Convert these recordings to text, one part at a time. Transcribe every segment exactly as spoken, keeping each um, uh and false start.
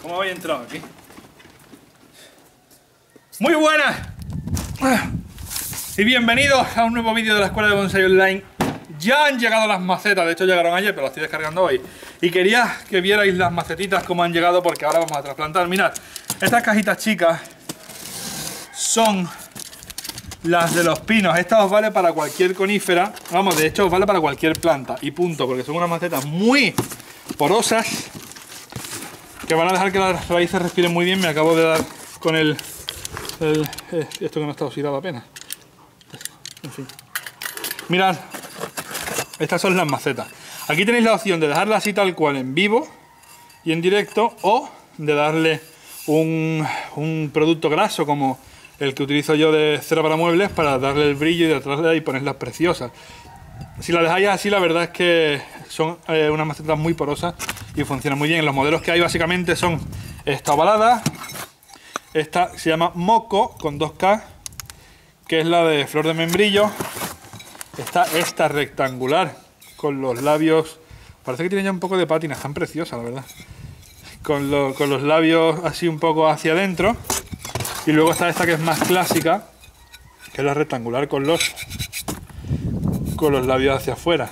¿Cómo habéis entrado aquí? Muy buenas y bienvenidos a un nuevo vídeo de la Escuela de Bonsai Online. Ya han llegado las macetas, de hecho llegaron ayer, pero las estoy descargando hoy. Y quería que vierais las macetitas como han llegado, porque ahora vamos a trasplantar. Mirad, estas cajitas chicas son las de los pinos. Esta os vale para cualquier conífera. Vamos, de hecho os vale para cualquier planta. Y punto, porque son unas macetas muy porosas que van a dejar que las raíces respiren muy bien. Me acabo de dar con el... el eh, esto que no está oxidado apenas. En fin. Mirad, estas son las macetas. Aquí tenéis la opción de dejarla así tal cual en vivo y en directo, o de darle un, un producto graso como el que utilizo yo de cera para muebles, para darle el brillo y detrás y ponerlas preciosas. Si la dejáis así, la verdad es que son eh, unas macetas muy porosas y funcionan muy bien. Los modelos que hay básicamente son esta ovalada, esta se llama Moco con dos K, que es la de flor de membrillo. Está esta rectangular con los labios, parece que tiene ya un poco de pátina, están preciosas la verdad, con, lo, con los labios así un poco hacia adentro. Y luego está esta que es más clásica, que es la rectangular con los con los labios hacia afuera.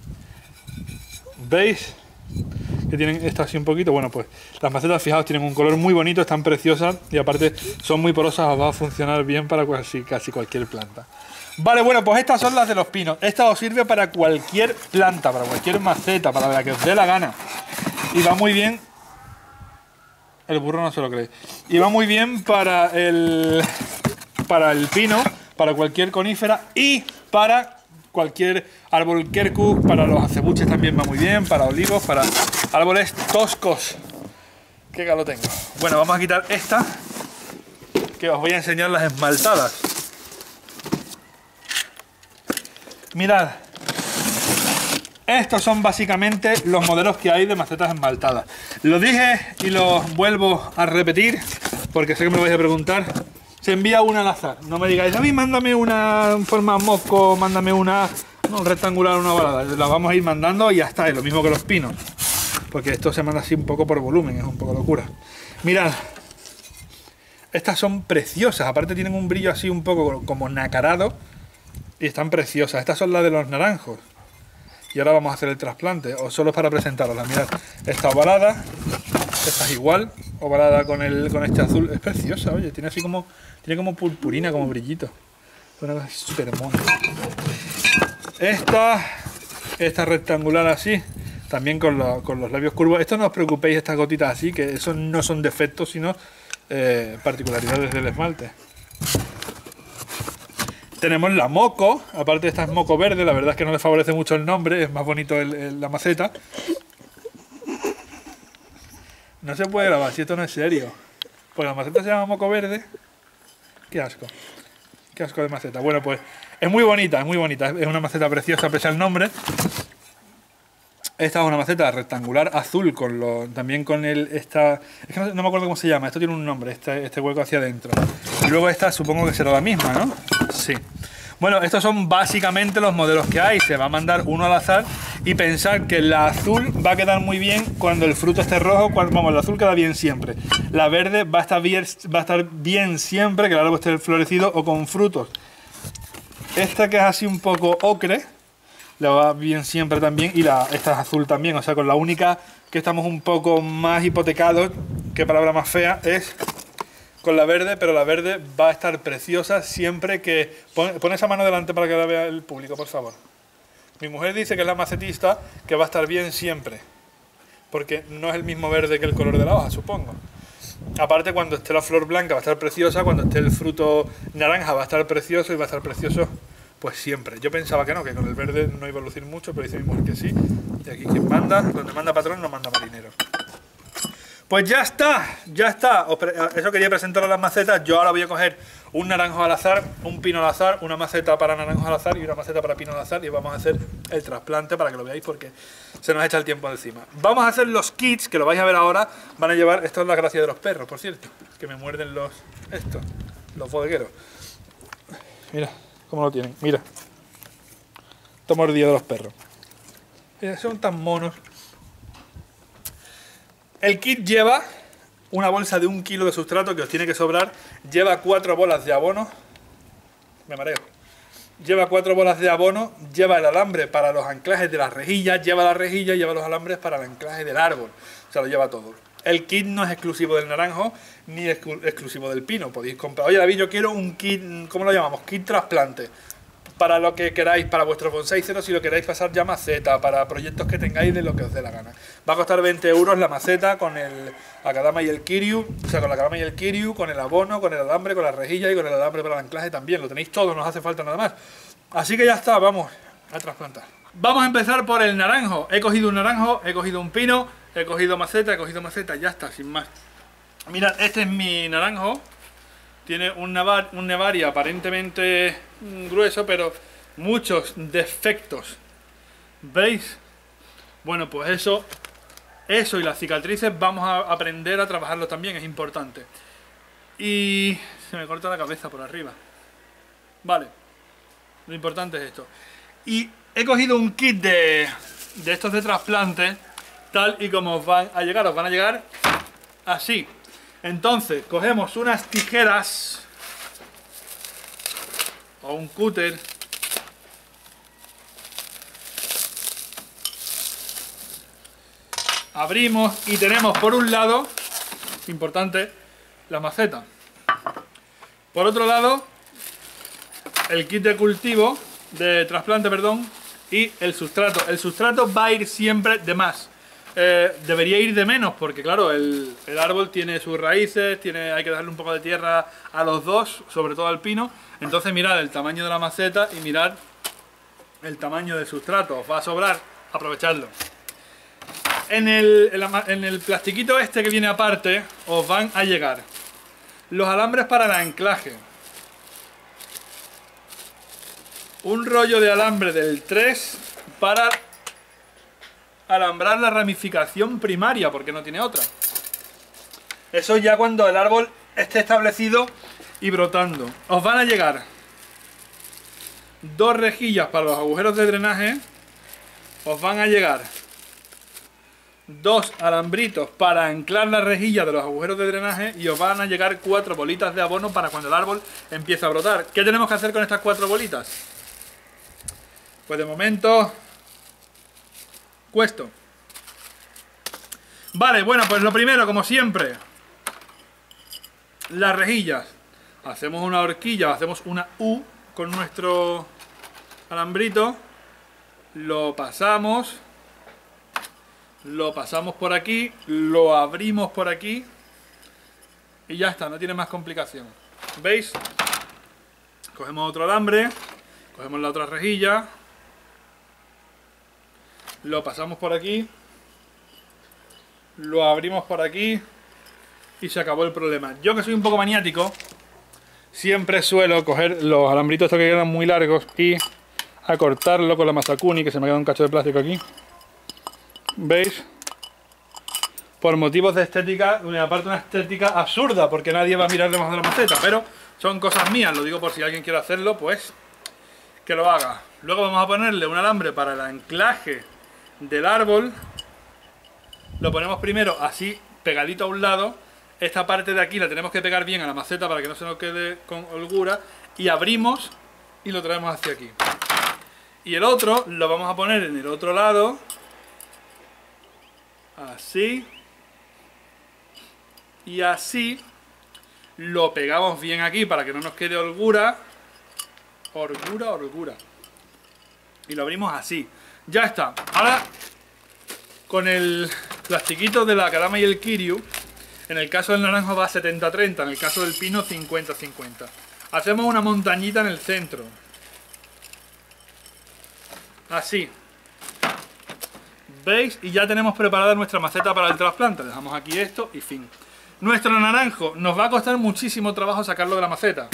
¿Veis? Que tienen esta así un poquito. Bueno, pues las macetas, fijaos, tienen un color muy bonito, están preciosas y aparte son muy porosas, os va a funcionar bien para casi, casi cualquier planta. Vale, bueno, pues estas son las de los pinos. Esta os sirve para cualquier planta, para cualquier maceta, para la que os dé la gana. Y va muy bien. El burro no se lo cree. Y va muy bien para el, para el pino, para cualquier conífera y para cualquier árbol quercus. Para los acebuches también va muy bien, para olivos, para árboles toscos. Qué galo tengo. Bueno, vamos a quitar esta, que os voy a enseñar las esmaltadas. Mirad, estos son básicamente los modelos que hay de macetas esmaltadas. Lo dije y lo vuelvo a repetir porque sé que me lo vais a preguntar. Se envía una al azar. No me digáis, David, mándame una en forma Moco, mándame una no, rectangular, una ovalada. Las vamos a ir mandando y ya está. Es lo mismo que los pinos, porque esto se manda así un poco por volumen, es un poco locura. Mirad, estas son preciosas. Aparte tienen un brillo así un poco como nacarado. Y están preciosas. Estas son las de los naranjos. Y ahora vamos a hacer el trasplante. O solo para presentaroslas. Mirad, esta ovalada. Esta es igual. Ovalada con el con este azul. Es preciosa, oye. Tiene así como. Tiene como purpurina, como brillito. Una cosa súper mona. Esta. Esta rectangular así. También con, la, con los labios curvos. Esto no os preocupéis, estas gotitas así. Que eso no son defectos, sino eh, particularidades del esmalte. Tenemos la Moco, aparte esta es Moco verde, la verdad es que no le favorece mucho el nombre, es más bonito el, el, la maceta. No se puede grabar, si esto no es serio. Pues la maceta se llama Moco verde. Qué asco. Qué asco de maceta. Bueno, pues es muy bonita, es muy bonita. Es una maceta preciosa, pese al nombre. Esta es una maceta rectangular azul, con lo, también con el... Esta, es que no, no me acuerdo cómo se llama, esto tiene un nombre, este, este hueco hacia adentro. Y luego esta supongo que será la misma, ¿no? Sí. Bueno, estos son básicamente los modelos que hay. Se va a mandar uno al azar y pensar que la azul va a quedar muy bien cuando el fruto esté rojo. Cuando, vamos, el azul queda bien siempre. La verde va a estar bien, va a estar bien siempre que el árbol esté florecido o con frutos. Esta que es así un poco ocre, le va bien siempre también, y la, esta es azul también, o sea, con la única que estamos un poco más hipotecados, qué palabra más fea, es con la verde, pero la verde va a estar preciosa siempre que... Pon, pon esa mano delante para que la vea el público, por favor. Mi mujer dice que es la macetista, que va a estar bien siempre, porque no es el mismo verde que el color de la hoja, supongo. Aparte, cuando esté la flor blanca va a estar preciosa, cuando esté el fruto naranja va a estar precioso y va a estar precioso pues siempre. Yo pensaba que no, que con el verde no iba a lucir mucho, pero dice mi mujer que sí. Y aquí quien manda, donde manda patrón no manda marinero. Pues ya está, ya está. Eso quería presentar a las macetas. Yo ahora voy a coger un naranjo al azar, un pino al azar, una maceta para naranjo al azar y una maceta para pino al azar, y vamos a hacer el trasplante para que lo veáis porque se nos echa el tiempo encima. Vamos a hacer los kits, que lo vais a ver ahora. Van a llevar, esto es la gracia de los perros, por cierto, que me muerden los, estos, los bodegueros. Mira cómo lo tienen, mira. Esto mordido de los perros. Mira, son tan monos. El kit lleva una bolsa de un kilo de sustrato que os tiene que sobrar. Lleva cuatro bolas de abono. Me mareo. Lleva cuatro bolas de abono, lleva el alambre para los anclajes de las rejillas, lleva la rejilla y lleva los alambres para el anclaje del árbol. O sea, lo lleva todo. El kit no es exclusivo del naranjo ni exclu exclusivo del pino. Podéis comprar. Oye, David, yo quiero un kit, ¿cómo lo llamamos? Kit trasplante. Para lo que queráis, para vuestro bonsai cero, si lo queréis pasar ya maceta, para proyectos que tengáis de lo que os dé la gana. Va a costar veinte euros la maceta con el Akadama y el Kiryu, o sea, con la Akadama y el Kiryu, con el abono, con el alambre, con la rejilla y con el alambre para el anclaje también. Lo tenéis todo, no os hace falta nada más. Así que ya está, vamos a trasplantar. Vamos a empezar por el naranjo. He cogido un naranjo, he cogido un pino, he cogido maceta, he cogido maceta, ya está, sin más. Mirad, este es mi naranjo. Tiene un, nevar, un nevaria aparentemente grueso, pero muchos defectos. ¿Veis? Bueno, pues eso, eso y las cicatrices vamos a aprender a trabajarlo también, es importante. Y se me corta la cabeza por arriba. Vale, lo importante es esto. Y he cogido un kit de, de estos de trasplante, tal y como os van a llegar. Os van a llegar así. Entonces, cogemos unas tijeras o un cúter. Abrimos y tenemos por un lado, importante, la maceta. Por otro lado, el kit de cultivo, de trasplante, perdón, y el sustrato. El sustrato va a ir siempre de más. Eh, debería ir de menos porque claro, el, el árbol tiene sus raíces, tiene, hay que darle un poco de tierra a los dos, sobre todo al pino. Entonces mirad el tamaño de la maceta y mirad el tamaño del sustrato. Os va a sobrar, aprovechadlo. En el, en, la, en el plastiquito este que viene aparte os van a llegar los alambres para el anclaje, un rollo de alambre del tres para alambrar la ramificación primaria, porque no tiene otra. Eso ya cuando el árbol esté establecido y brotando. Os van a llegar dos rejillas para los agujeros de drenaje. Os van a llegar dos alambritos para anclar la rejilla de los agujeros de drenaje. Y os van a llegar cuatro bolitas de abono para cuando el árbol empiece a brotar. ¿Qué tenemos que hacer con estas cuatro bolitas? Pues de momento cuesto. Vale, bueno, pues lo primero, como siempre, las rejillas. Hacemos una horquilla, hacemos una U con nuestro alambrito. Lo pasamos. Lo pasamos por aquí. Lo abrimos por aquí. Y ya está, no tiene más complicación. ¿Veis? Cogemos otro alambre. Cogemos la otra rejilla. Lo pasamos por aquí, lo abrimos por aquí y se acabó el problema. Yo, que soy un poco maniático, siempre suelo coger los alambritos estos que quedan muy largos y acortarlo con la Masakuni, que se me ha quedado un cacho de plástico aquí. ¿Veis? Por motivos de estética, aparte una estética absurda, porque nadie va a mirar debajo de la maceta, pero son cosas mías, lo digo por si alguien quiere hacerlo, pues que lo haga. Luego vamos a ponerle un alambre para el anclaje del árbol. Lo ponemos primero así pegadito a un lado. Esta parte de aquí la tenemos que pegar bien a la maceta para que no se nos quede con holgura. Y abrimos y lo traemos hacia aquí. Y el otro lo vamos a poner en el otro lado, así y así. Lo pegamos bien aquí para que no nos quede holgura. Holgura, holgura. Y lo abrimos así. Ya está. Ahora, con el plastiquito de la Akadama y el Kiryu, en el caso del naranjo va setenta treinta, en el caso del pino cincuenta cincuenta. Hacemos una montañita en el centro. Así. ¿Veis? Y ya tenemos preparada nuestra maceta para el trasplante. Dejamos aquí esto y fin. Nuestro naranjo nos va a costar muchísimo trabajo sacarlo de la maceta.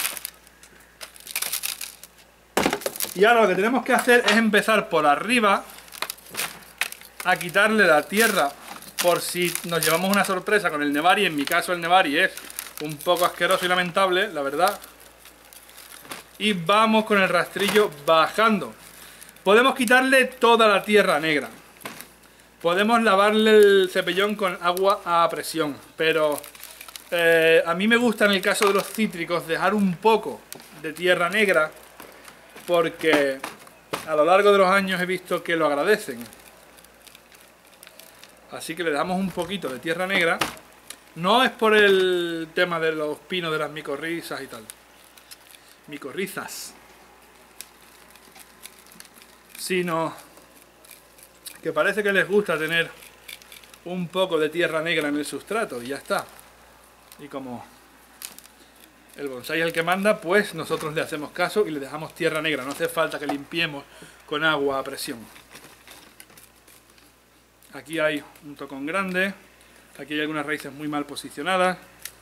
Y ahora lo que tenemos que hacer es empezar por arriba a quitarle la tierra, por si nos llevamos una sorpresa con el Nevari. En mi caso el Nevari es un poco asqueroso y lamentable, la verdad. Y vamos con el rastrillo bajando. Podemos quitarle toda la tierra negra. Podemos lavarle el cepellón con agua a presión, pero eh, a mí me gusta en el caso de los cítricos dejar un poco de tierra negra, porque a lo largo de los años he visto que lo agradecen. Así que le damos un poquito de tierra negra. No es por el tema de los pinos de las micorrizas y tal. Micorrizas. Sino que parece que les gusta tener un poco de tierra negra en el sustrato y ya está. Y como el bonsái es el que manda, pues nosotros le hacemos caso y le dejamos tierra negra. No hace falta que limpiemos con agua a presión. Aquí hay un tocón grande. Aquí hay algunas raíces muy mal posicionadas.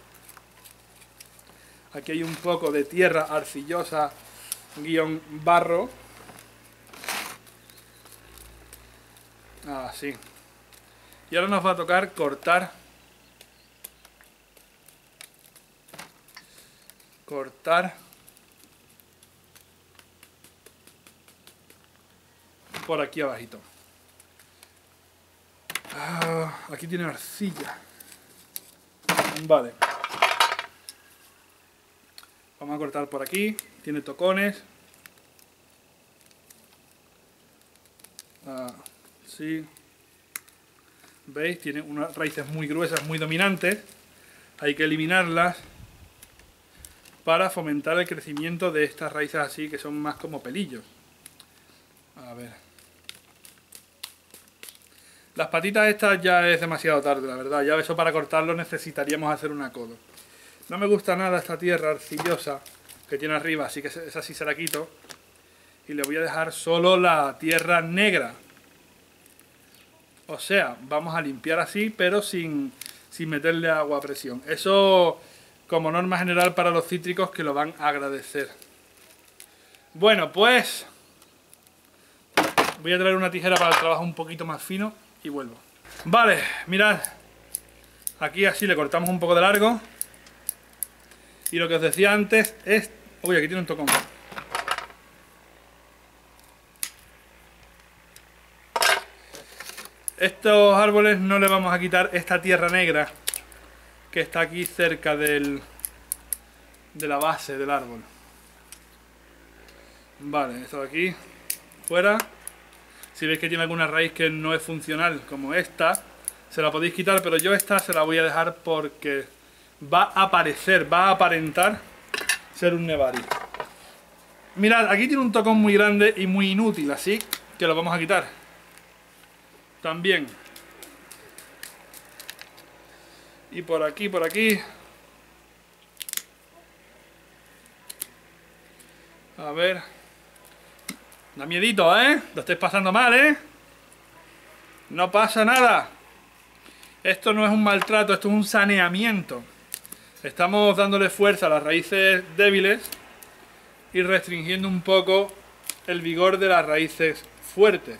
Aquí hay un poco de tierra arcillosa guión barro. Así. Y ahora nos va a tocar cortar. Cortar. Por aquí abajito. Ah, aquí tiene arcilla. Vale. Vamos a cortar por aquí. Tiene tocones. Ah, sí. ¿Veis? Tiene unas raíces muy gruesas, muy dominantes. Hay que eliminarlas para fomentar el crecimiento de estas raíces así, que son más como pelillos. A ver. Las patitas estas ya es demasiado tarde, la verdad. Ya eso para cortarlo necesitaríamos hacer una codo. No me gusta nada esta tierra arcillosa que tiene arriba, así que esa sí se la quito. Y le voy a dejar solo la tierra negra. O sea, vamos a limpiar así, pero sin, sin meterle agua a presión. Eso como norma general para los cítricos, que lo van a agradecer. Bueno, pues voy a traer una tijera para el trabajo un poquito más fino y vuelvo. Vale, mirad. Aquí así le cortamos un poco de largo. Y lo que os decía antes es... Uy, aquí tiene un tocón. Estos árboles no le vamos a quitar esta tierra negra que está aquí cerca del, de la base del árbol. Vale, esto de aquí, fuera. Si veis que tiene alguna raíz que no es funcional, como esta, se la podéis quitar, pero yo esta se la voy a dejar porque va a parecer, va a aparentar ser un nebari. Mirad, aquí tiene un tocón muy grande y muy inútil, así que lo vamos a quitar. También. Y por aquí, por aquí. A ver. Da miedito, ¿eh? Lo estáis pasando mal, ¿eh? No pasa nada. Esto no es un maltrato, esto es un saneamiento. Estamos dándole fuerza a las raíces débiles y restringiendo un poco el vigor de las raíces fuertes.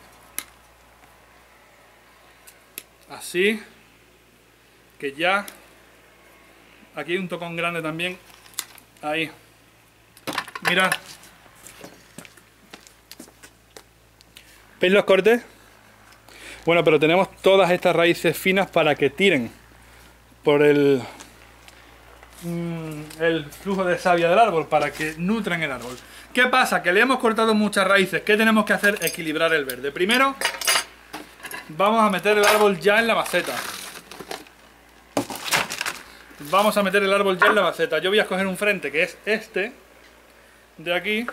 Así que ya aquí hay un tocón grande también. Ahí. Mirad. ¿Veis los cortes? Bueno, pero tenemos todas estas raíces finas para que tiren por el, el flujo de savia del árbol, para que nutran el árbol. ¿Qué pasa? Que le hemos cortado muchas raíces. ¿Qué tenemos que hacer? Equilibrar el verde. Primero, vamos a meter el árbol ya en la maceta. Vamos a meter el árbol ya en la maceta. Yo voy a escoger un frente que es este, de aquí.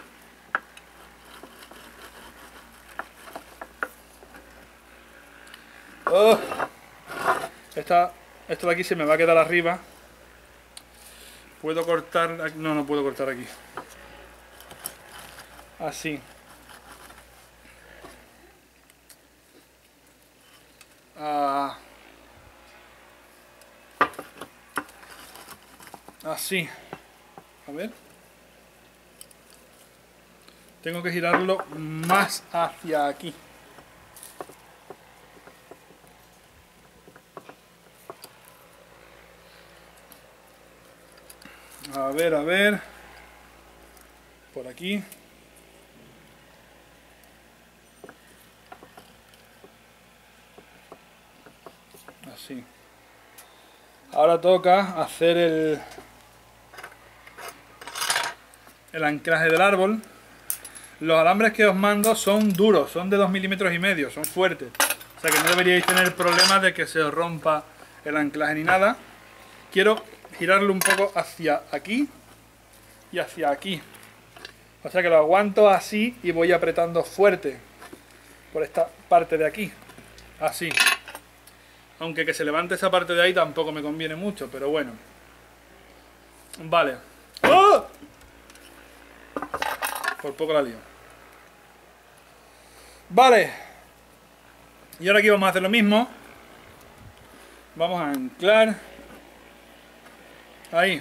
Oh, esta, esto de aquí se me va a quedar arriba. ¿Puedo cortar? No, no puedo cortar aquí. Así. Ah, así. A ver. Tengo que girarlo más hacia aquí. A ver, a ver. Por aquí. Así. Ahora toca hacer el, el anclaje del árbol. Los alambres que os mando son duros, son de dos milímetros y medio, son fuertes. O sea que no deberíais tener problemas de que se os rompa el anclaje ni nada. Quiero girarlo un poco hacia aquí y hacia aquí. O sea que lo aguanto así y voy apretando fuerte por esta parte de aquí. Así. Aunque que se levante esa parte de ahí tampoco me conviene mucho, pero bueno. Vale. ¡Oh! Por poco la lío. Vale. Y ahora aquí vamos a hacer lo mismo. Vamos a anclar. Ahí.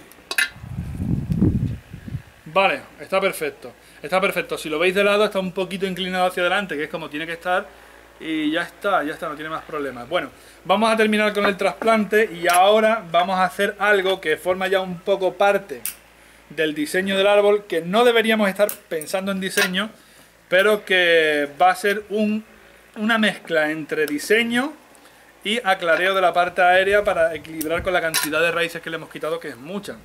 Vale, está perfecto. Está perfecto. Si lo veis de lado está un poquito inclinado hacia adelante, que es como tiene que estar. Y ya está, ya está, no tiene más problemas. Bueno, vamos a terminar con el trasplante y ahora vamos a hacer algo que forma ya un poco parte del diseño del árbol, que no deberíamos estar pensando en diseño, pero que va a ser un, una mezcla entre diseño y aclareo de la parte aérea para equilibrar con la cantidad de raíces que le hemos quitado, que es mucha.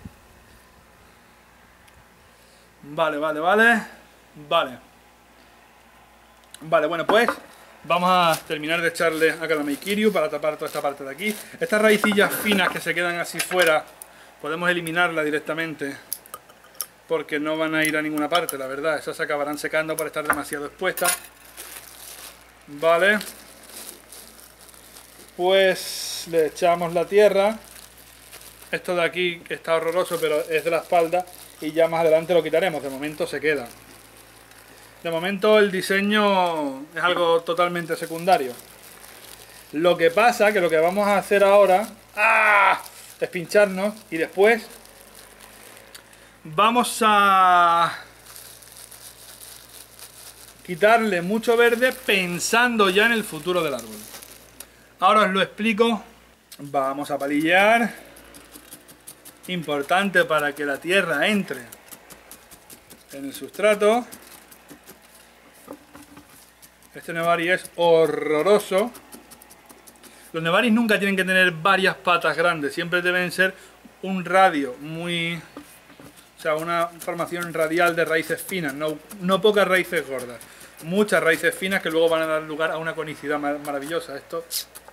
Vale, vale, vale. Vale. Vale, bueno, pues vamos a terminar de echarle Acadamia Kiryu para tapar toda esta parte de aquí. Estas raicillas finas que se quedan así fuera, podemos eliminarlas directamente, porque no van a ir a ninguna parte, la verdad. Esas se acabarán secando por estar demasiado expuestas. Vale. Pues le echamos la tierra. Esto de aquí está horroroso, pero es de la espalda. Y ya más adelante lo quitaremos. De momento se queda. De momento el diseño es algo totalmente secundario. Lo que pasa que lo que vamos a hacer ahora ¡ah! Es pincharnos y después vamos a quitarle mucho verde pensando ya en el futuro del árbol. Ahora os lo explico. Vamos a palillar. Importante para que la tierra entre en el sustrato. Este Nebari es horroroso. Los Nebaris nunca tienen que tener varias patas grandes. Siempre deben ser un radio muy... O sea, una formación radial de raíces finas. No, no pocas raíces gordas. Muchas raíces finas que luego van a dar lugar a una conicidad mar maravillosa. Esto...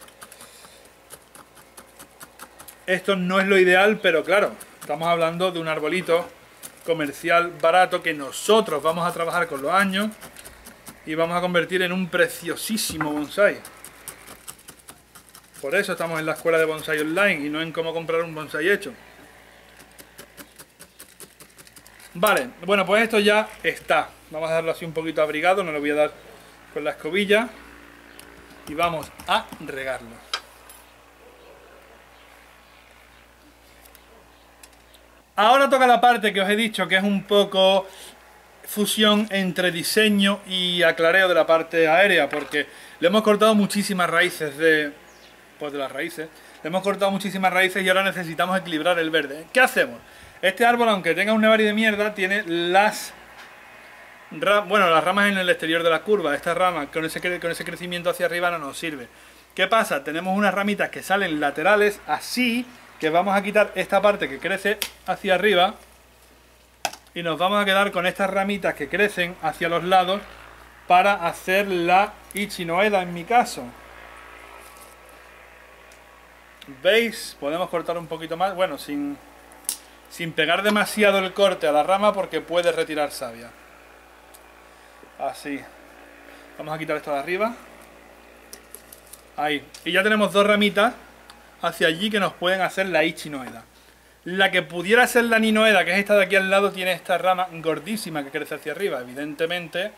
Esto no es lo ideal, pero claro, estamos hablando de un arbolito comercial barato que nosotros vamos a trabajar con los años y vamos a convertir en un preciosísimo bonsai. Por eso estamos en la escuela de bonsai online y no en cómo comprar un bonsai hecho. Vale, bueno, pues esto ya está. Vamos a darlo así un poquito abrigado, no lo voy a dar con la escobilla. Y vamos a regarlo. Ahora toca la parte que os he dicho que es un poco fusión entre diseño y aclareo de la parte aérea, porque le hemos cortado muchísimas raíces de, pues de las raíces, le hemos cortado muchísimas raíces y ahora necesitamos equilibrar el verde. ¿Qué hacemos? Este árbol, aunque tenga un Nebari de mierda, tiene las bueno, las ramas en el exterior de la curva. Esta rama con ese, con ese crecimiento hacia arriba no nos sirve. ¿Qué pasa? Tenemos unas ramitas que salen laterales así, que vamos a quitar esta parte que crece hacia arriba y nos vamos a quedar con estas ramitas que crecen hacia los lados para hacer la Ichinoeda en mi caso. ¿Veis? Podemos cortar un poquito más, bueno, sin, sin pegar demasiado el corte a la rama porque puede retirar savia. Así. Vamos a quitar esto de arriba. Ahí. Y ya tenemos dos ramitas hacia allí que nos pueden hacer la Ichinoeda. La que pudiera ser la Ninoeda, que es esta de aquí al lado, tiene esta rama gordísima que crece hacia arriba. Evidentemente,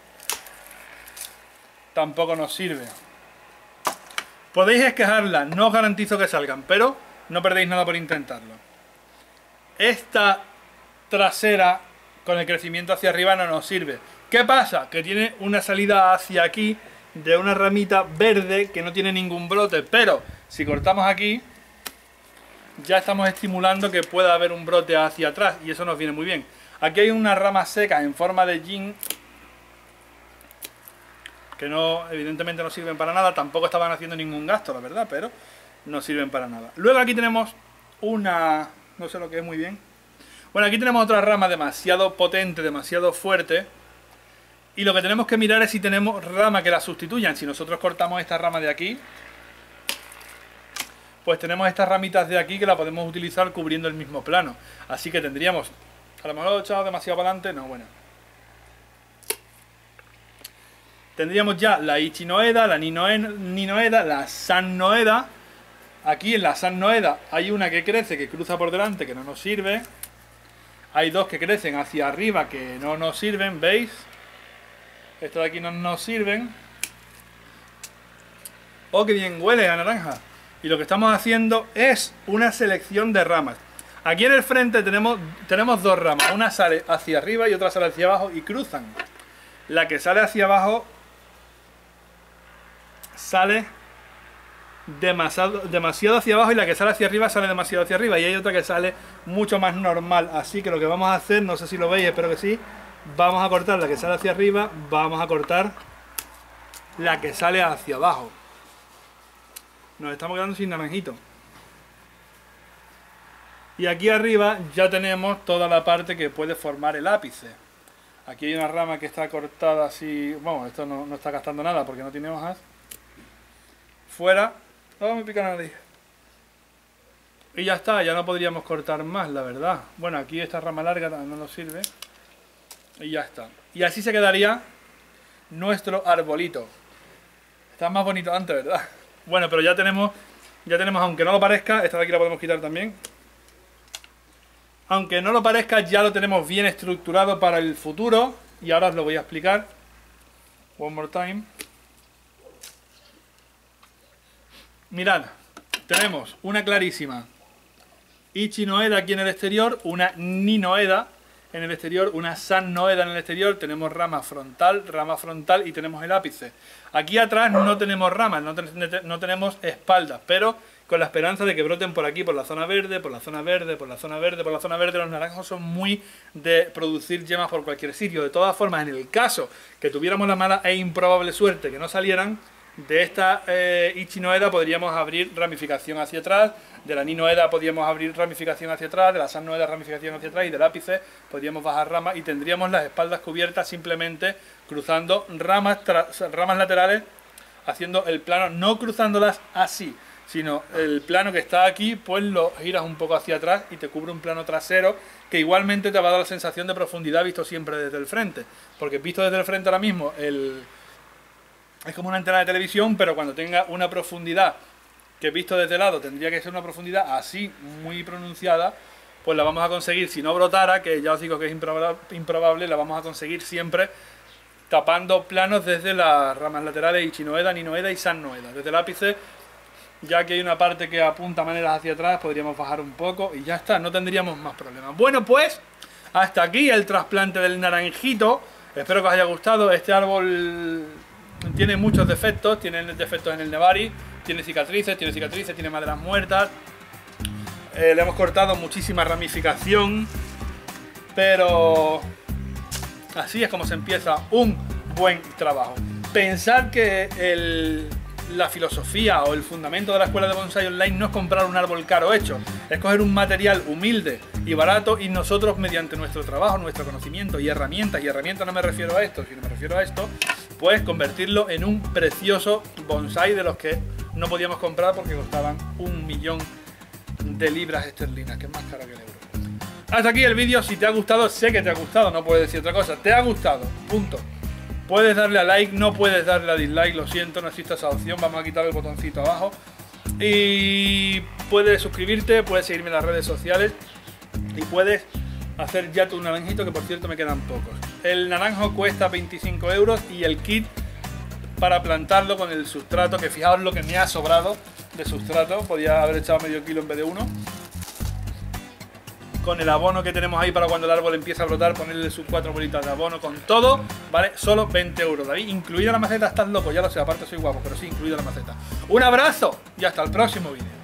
tampoco nos sirve. Podéis esquejarla, no os garantizo que salgan, pero no perdéis nada por intentarlo. Esta trasera con el crecimiento hacia arriba no nos sirve. ¿Qué pasa? Que tiene una salida hacia aquí de una ramita verde que no tiene ningún brote, pero si cortamos aquí ya estamos estimulando que pueda haber un brote hacia atrás y eso nos viene muy bien. Aquí hay una rama seca en forma de yin que no, evidentemente no sirven para nada, tampoco estaban haciendo ningún gasto, la verdad, pero no sirven para nada. Luego aquí tenemos una... no sé lo que es muy bien. Bueno, aquí tenemos otra rama demasiado potente, demasiado fuerte. Y lo que tenemos que mirar es si tenemos ramas que la sustituyan. Si nosotros cortamos esta rama de aquí, pues tenemos estas ramitas de aquí que la podemos utilizar cubriendo el mismo plano. Así que tendríamos... a lo mejor lo he echado demasiado para adelante. No, bueno. Tendríamos ya la Ichinoeda, la Ninoeda, la Sannoeda. Aquí en la Sannoeda hay una que crece, que cruza por delante, que no nos sirve. Hay dos que crecen hacia arriba que no nos sirven, ¿veis? Estos de aquí no nos sirven. Oh, qué bien huele a naranja. Y lo que estamos haciendo es una selección de ramas. Aquí en el frente tenemos, tenemos dos ramas. Una sale hacia arriba y otra sale hacia abajo y cruzan. La que sale hacia abajo sale demasiado, demasiado hacia abajo, y la que sale hacia arriba sale demasiado hacia arriba, y hay otra que sale mucho más normal. Así que lo que vamos a hacer, no sé si lo veis, espero que sí, vamos a cortar la que sale hacia arriba, vamos a cortar la que sale hacia abajo. Nos estamos quedando sin naranjito. Y aquí arriba ya tenemos toda la parte que puede formar el ápice. Aquí hay una rama que está cortada así. Bueno, esto no, no está gastando nada porque no tiene hojas. Fuera. Oh, me pica la nariz. Y ya está, ya no podríamos cortar más, la verdad. Bueno, aquí esta rama larga no nos sirve. Y ya está. Y así se quedaría nuestro arbolito. Está más bonito antes, ¿verdad? Bueno, pero ya tenemos, ya tenemos, aunque no lo parezca, esta de aquí la podemos quitar también. Aunque no lo parezca, ya lo tenemos bien estructurado para el futuro. Y ahora os lo voy a explicar. One more time. Mirad, tenemos una clarísima Ichinoeda aquí en el exterior, una Ninoeda en el exterior, una Sannoeda en el exterior. Tenemos rama frontal, rama frontal y tenemos el ápice. Aquí atrás no tenemos ramas, no, ten no tenemos espaldas, pero con la esperanza de que broten por aquí, por la zona verde, por la zona verde, por la zona verde, por la zona verde. Los naranjos son muy de producir yemas por cualquier sitio. De todas formas, en el caso que tuviéramos la mala e improbable suerte que no salieran, de esta eh, Ichinoeda podríamos abrir ramificación hacia atrás, de la Ninoeda podríamos abrir ramificación hacia atrás, de la Sannoeda ramificación hacia atrás, y del ápice podríamos bajar ramas y tendríamos las espaldas cubiertas simplemente cruzando ramas, ramas laterales, haciendo el plano, no cruzándolas así, sino el plano que está aquí, pues lo giras un poco hacia atrás y te cubre un plano trasero que igualmente te va a dar la sensación de profundidad visto siempre desde el frente, porque visto desde el frente ahora mismo el... es como una antena de televisión, pero cuando tenga una profundidad que visto desde el lado tendría que ser una profundidad así, muy pronunciada, pues la vamos a conseguir, si no brotara, que ya os digo que es improbable, improbable, la vamos a conseguir siempre tapando planos desde las ramas laterales Ichinoeda, Ninoeda y Sannoeda. Desde el ápice, ya que hay una parte que apunta maneras hacia atrás, podríamos bajar un poco y ya está, no tendríamos más problemas. Bueno, pues hasta aquí el trasplante del naranjito. Espero que os haya gustado. Este árbol tiene muchos defectos, tiene defectos en el nevari, tiene cicatrices, tiene cicatrices, tiene maderas muertas. Eh, le hemos cortado muchísima ramificación, pero así es como se empieza un buen trabajo. Pensad que el, la filosofía o el fundamento de la escuela de bonsai online no es comprar un árbol caro hecho, es coger un material humilde y barato y nosotros, mediante nuestro trabajo, nuestro conocimiento y herramientas, y herramientas no me refiero a esto, sino me refiero a esto, pues convertirlo en un precioso bonsai de los que no podíamos comprar porque costaban un millón de libras esterlinas, que es más caro que el euro. Hasta aquí el vídeo. Si te ha gustado, sé que te ha gustado, no puedes decir otra cosa, te ha gustado, punto. Puedes darle a like, no puedes darle a dislike, lo siento, no existe esa opción, vamos a quitar el botoncito abajo. Y puedes suscribirte, puedes seguirme en las redes sociales y puedes hacer ya tu naranjito, que por cierto me quedan pocos. El naranjo cuesta veinticinco euros y el kit para plantarlo con el sustrato, que fijaos lo que me ha sobrado de sustrato, podía haber echado medio kilo en vez de uno. Con el abono que tenemos ahí para cuando el árbol empiece a brotar, ponerle sus cuatro bolitas de abono con todo, vale, solo veinte euros. David, incluida la maceta, estás loco, ya lo sé, aparte soy guapo, pero sí, incluida la maceta. Un abrazo y hasta el próximo vídeo.